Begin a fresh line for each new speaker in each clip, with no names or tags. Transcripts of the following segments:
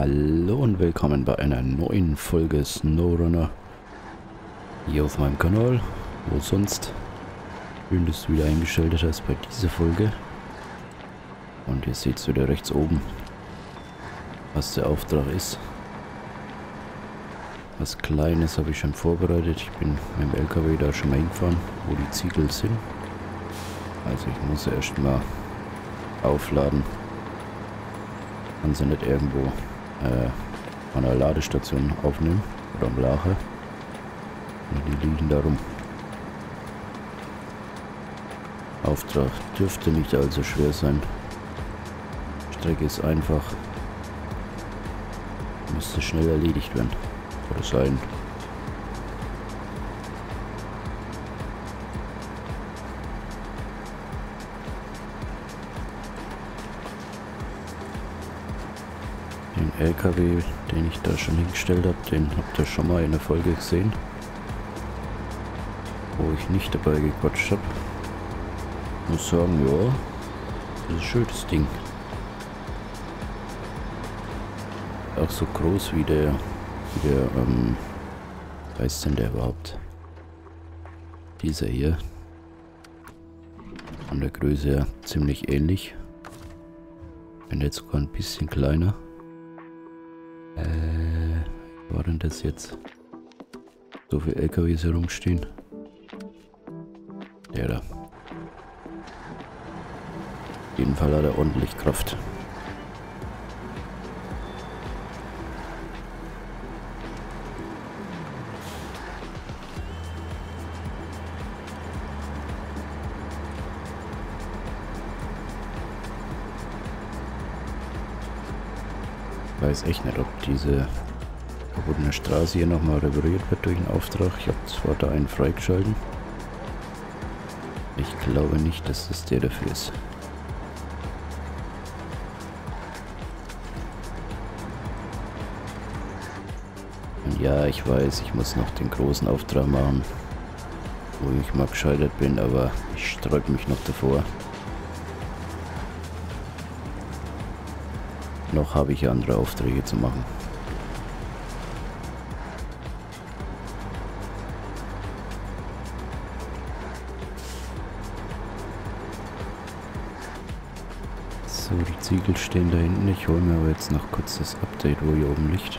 Hallo und willkommen bei einer neuen Folge SnowRunner hier auf meinem Kanal. Wo sonst? Schön, dass du wieder eingeschaltet hast bei dieser Folge. Und ihr seht es wieder rechts oben, was der Auftrag ist. Was Kleines habe ich schon vorbereitet. Ich bin mit dem LKW da schon mal hingefahren, wo die Ziegel sind. Also ich muss erst mal aufladen. Kann sie nicht irgendwo an der Ladestation aufnehmen oder am Lager. Und die liegen da rum. Auftrag dürfte nicht allzu schwer sein. Strecke ist einfach. Müsste schnell erledigt werden. Oder sein. Den LKW, den ich da schon hingestellt habe, den habt ihr schon mal in der Folge gesehen, wo ich nicht dabei gequatscht habe. Muss sagen, ja, das ist ein schönes Ding. Auch so groß wie der heißt denn der überhaupt? Dieser hier. Von der Größe her ziemlich ähnlich. Bin jetzt sogar ein bisschen kleiner. War denn das jetzt? So viele LKWs herumstehen. Der da. Auf jeden Fall hat er ordentlich Kraft. Ich weiß echt nicht, ob diese verbotene Straße hier nochmal repariert wird durch einen Auftrag. Ich habe zwar da einen freigeschalten. Ich glaube nicht, dass das der dafür ist. Und ja, ich weiß, ich muss noch den großen Auftrag machen, wo ich mal gescheitert bin, aber ich sträube mich noch davor. Noch habe ich andere Aufträge zu machen. So, die Ziegel stehen da hinten. Ich hole mir aber jetzt noch kurz das Update, wo hier oben liegt.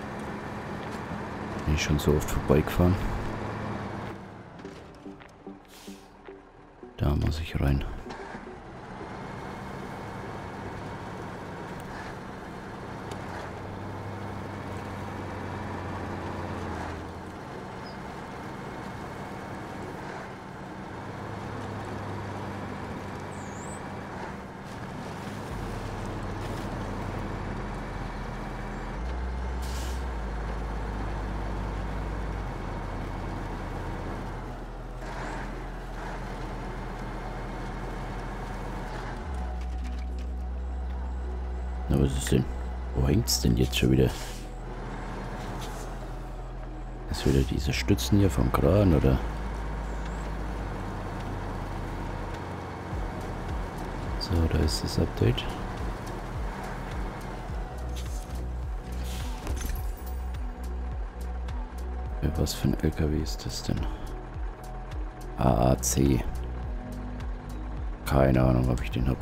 Bin ich schon so oft vorbeigefahren. Da muss ich rein. Na, was ist denn? Wo hängt's denn jetzt schon wieder? Ist wieder diese Stützen hier vom Kran, oder? So, da ist das Update. Was für ein LKW ist das denn? AAC. Keine Ahnung, ob ich den habe.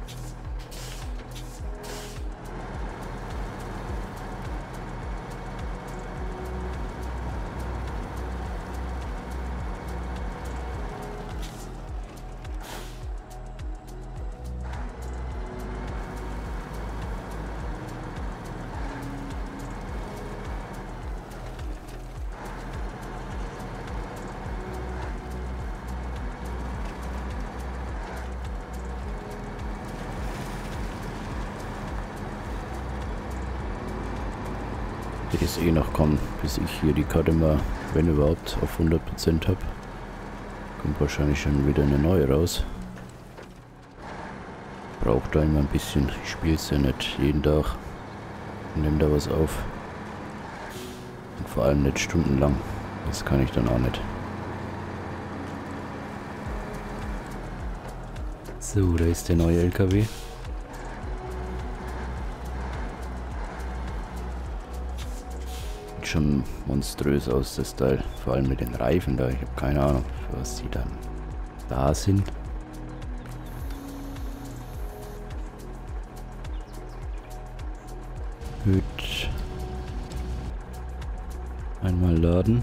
Wird es eh noch kommen, bis ich hier die Karte mal, wenn überhaupt, auf 100% habe. Kommt wahrscheinlich schon wieder eine neue raus. Braucht da immer ein bisschen. Ich spiele es ja nicht jeden Tag. Nehme da was auf. Und vor allem nicht stundenlang. Das kann ich dann auch nicht. So, da ist der neue LKW. schon monströs aus, das Teil. Vor allem mit den Reifen da. Ich habe keine Ahnung, für was die dann da sind. Gut. Einmal laden.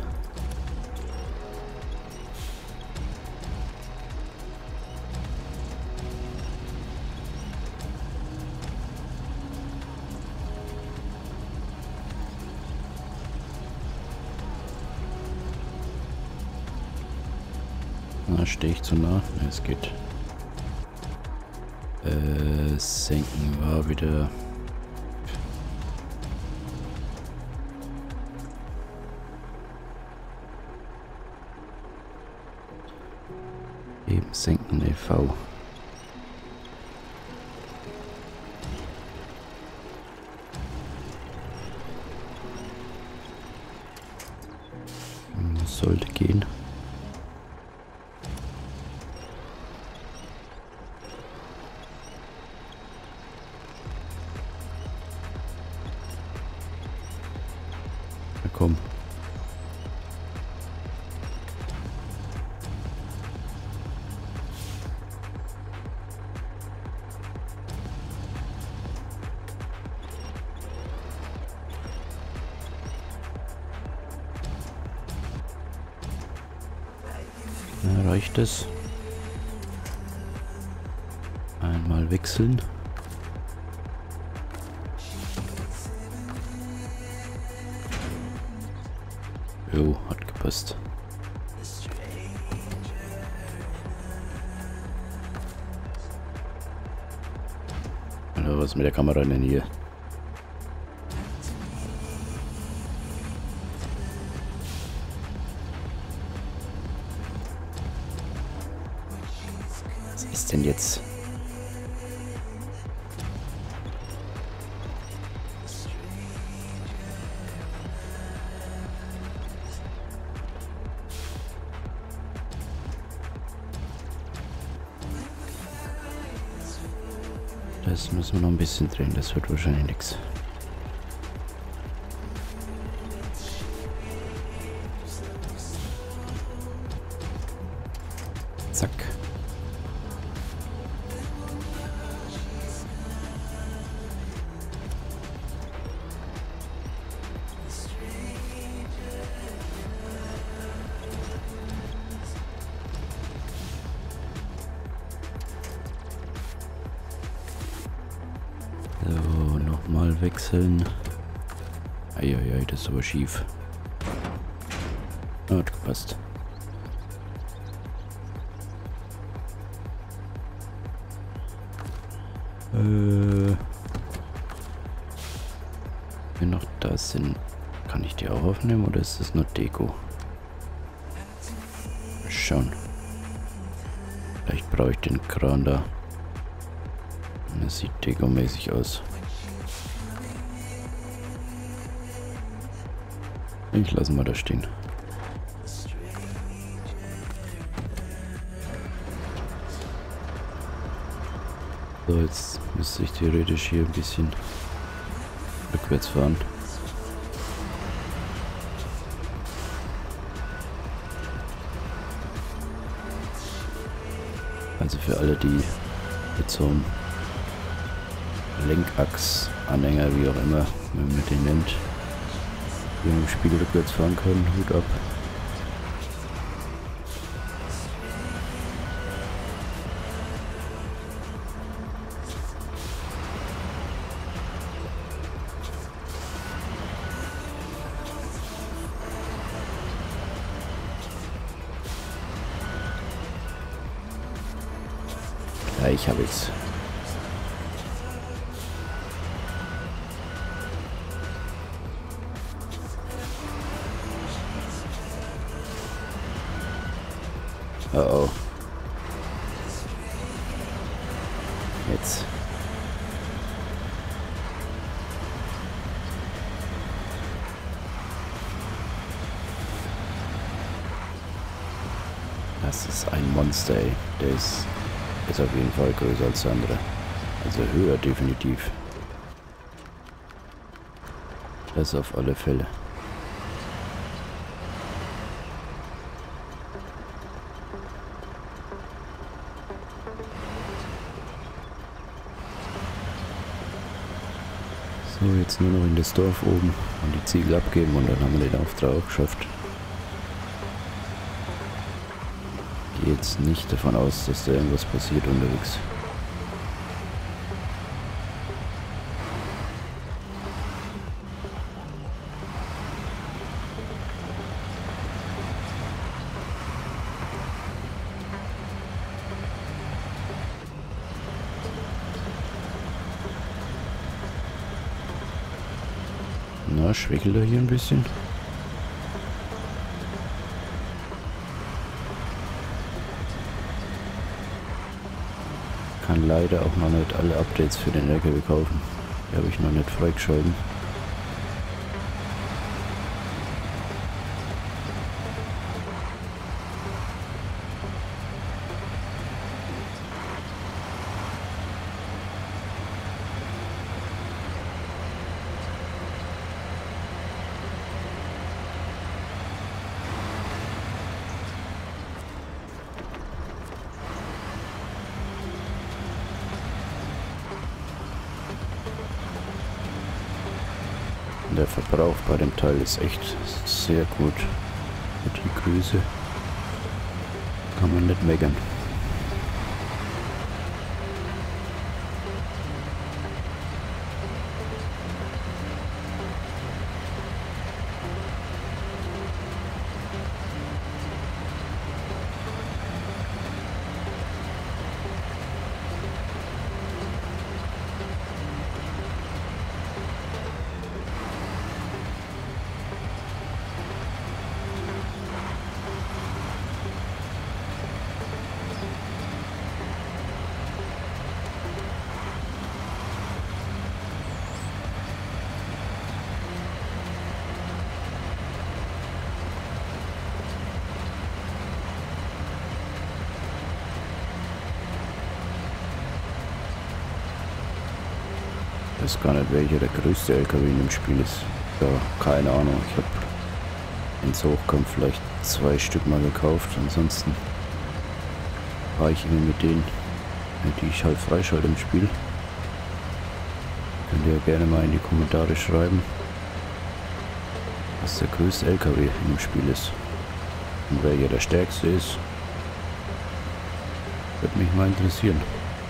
Na, stehe ich zu nah? Ne, es geht. Senken war wieder... Eben senken e.V. Sollte gehen. Na komm. Ja, reicht es? Einmal wechseln. Jo, hat gepasst. Oder was mit der Kamera denn hier? Was ist denn jetzt? Das müssen wir noch ein bisschen drehen, das wird wahrscheinlich nichts. Zack. So, nochmal wechseln. Eieiei, das ist aber schief. Hat gepasst. Wenn noch da sind, kann ich die auch aufnehmen oder ist das nur Deko? Mal schauen. Vielleicht brauche ich den Kran da. Das sieht dekomäßig aus. Ich lasse mal da stehen. So, jetzt müsste ich theoretisch hier ein bisschen rückwärts fahren. Also für alle, die mit so einem Lenkachs-Anhänger, wie auch immer man mit den nennt, die im Spiel rückwärts fahren können, Hut ab. Gleich habe ich's. Oh oh. Jetzt. Das ist ein Monster, ey. Der ist auf jeden Fall größer als der andere. Also höher definitiv. Das auf alle Fälle. So, jetzt nur noch in das Dorf oben und die Ziegel abgeben und dann haben wir den Auftrag auch geschafft. Ich gehe jetzt nicht davon aus, dass da irgendwas passiert unterwegs. Na, schwächelt er hier ein bisschen? Kann leider auch noch nicht alle Updates für den LKW kaufen. Die habe ich noch nicht freigeschalten. Der Verbrauch bei dem Teil ist echt sehr gut. Mit die Größe kann man nicht meckern. Ich weiß gar nicht, welcher der größte LKW in dem Spiel ist. Ja, keine Ahnung. Ich habe ins Hochkommt vielleicht 2 Stück mal gekauft. Ansonsten fahre ich immer mit denen, die ich halt freischalte im Spiel. Könnt ihr gerne mal in die Kommentare schreiben, was der größte LKW in dem Spiel ist. Und welcher der stärkste ist. Würde mich mal interessieren.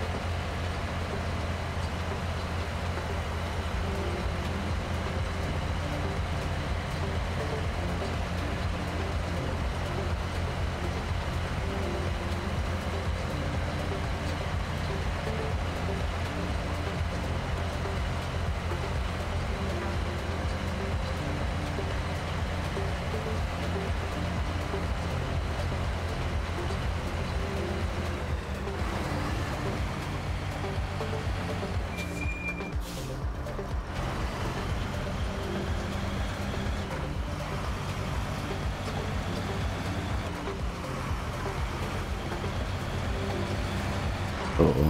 Oh oh.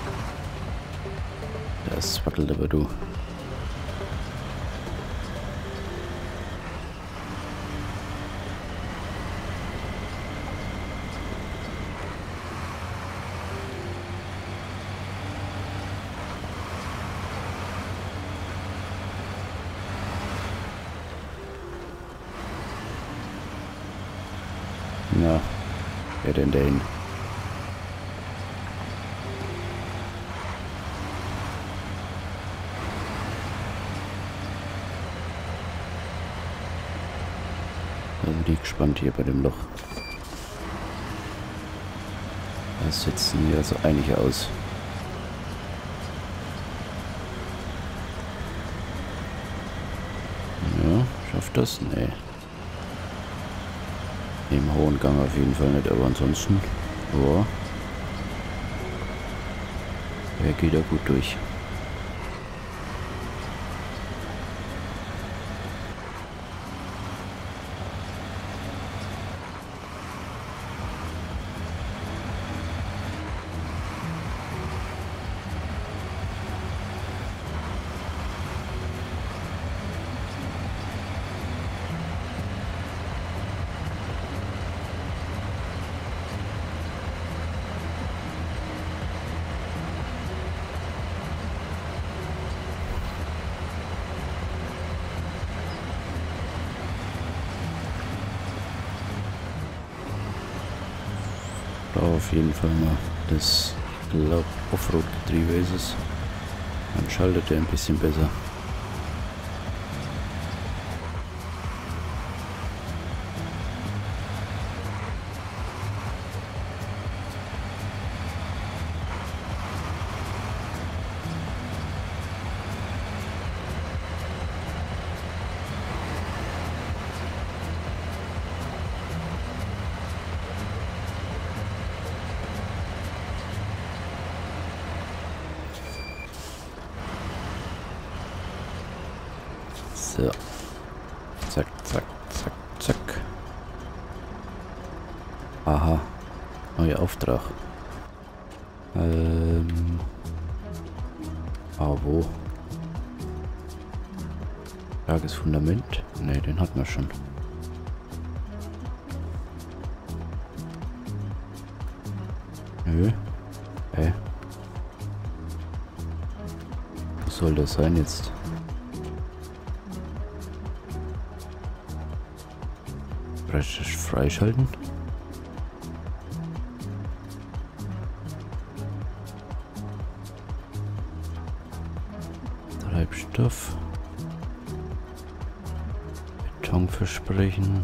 Das wackelt aber du. Na, wer denn dahin? Da bin ich gespannt hier bei dem Loch. Das sieht hier also einig aus. Ja, schafft das? Nee. Im hohen Gang auf jeden Fall nicht, aber ansonsten, boah. Der geht da gut durch. brauche auf jeden Fall mal das, glaube Offroad-Getriebe ist es. Dann schaltet er ein bisschen besser. So. Zack, zack, zack, zack. Aha. Neuer Auftrag. Wo? Starkes Fundament? Ne, den hat man schon. Nö. Was soll das sein jetzt? Freischalten? Treibstoff. Betonversprechen.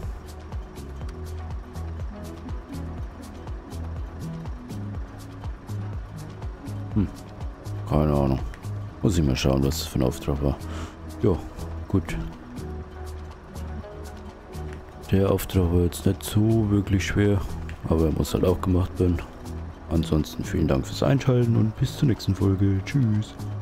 Keine Ahnung. Muss ich mal schauen, was das für ein Auftrag war. Ja, gut. Der Auftrag war jetzt nicht so wirklich schwer, aber er muss halt auch gemacht werden. Ansonsten vielen Dank fürs Einschalten und bis zur nächsten Folge. Tschüss.